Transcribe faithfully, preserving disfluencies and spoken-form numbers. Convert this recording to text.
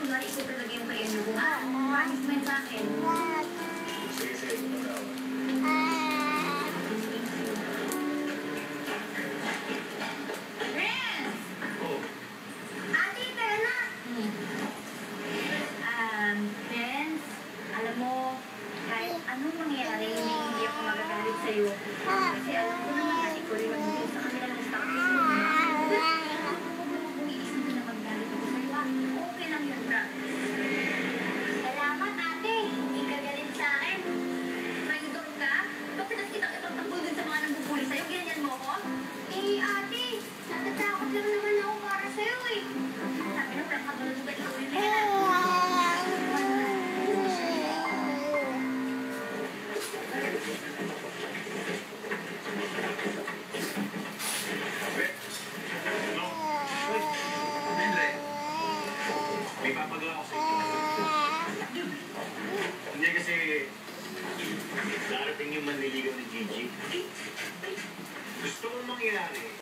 kunwari ikaw talaga yung premyo ko, ha? Promise mo yun sa akin. Sige, sige. Friends! Oh. Ate, tara na! Hmm. Um, friends, alam mo, kahit anong mangyari, hindi, hindi ako magagalit sa'yo. Kasi alam ko naman na ikaw rin magbigay sa kanila ng stock mo. Huwag mo iisip na magagalit ako sa'yo, ha? Okay lang yun, bra. Salamat, ate. Hindi ka galit sa akin. Traidor ka? Bakit nas kitang ipagtanggol dun sa mga nambubuli sa'yo? Ganyan mo ko? Eh, ate, natatakot lang naman ako para sa'yo, eh. Sabi na, prank ka ba na ikaw rin na yan? May papagawa ko sa inyo. Hindi kasi darating yung manliligaw ni Gigi. Gusto mong mangyari.